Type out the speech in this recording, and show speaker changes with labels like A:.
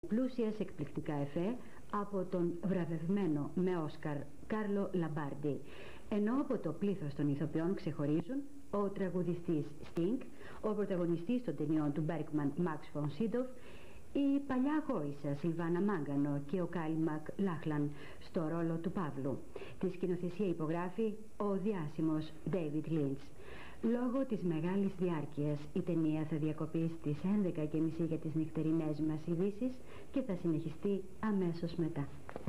A: Πλούσια σε εκπληκτικά εφέ από τον βραβευμένο με Όσκαρ Κάρλο Λαμπάρντι. Ενώ από το πλήθος των ηθοποιών ξεχωρίζουν ο τραγουδιστής Sting, ο πρωταγωνιστής των ταινιών του Bergman Max von Sydow, η παλιά γόησα Σιλβάνα Μάγκανο και ο Κάιλ Μακ Λάχλαν στο ρόλο του Παύλου. Τη σκηνοθεσία υπογράφει ο διάσημος David Lynch. Λόγω της μεγάλης διάρκειας η ταινία θα διακοπεί στις 11:30 για τις νυχτερινές μας ειδήσεις και θα συνεχιστεί αμέσως μετά.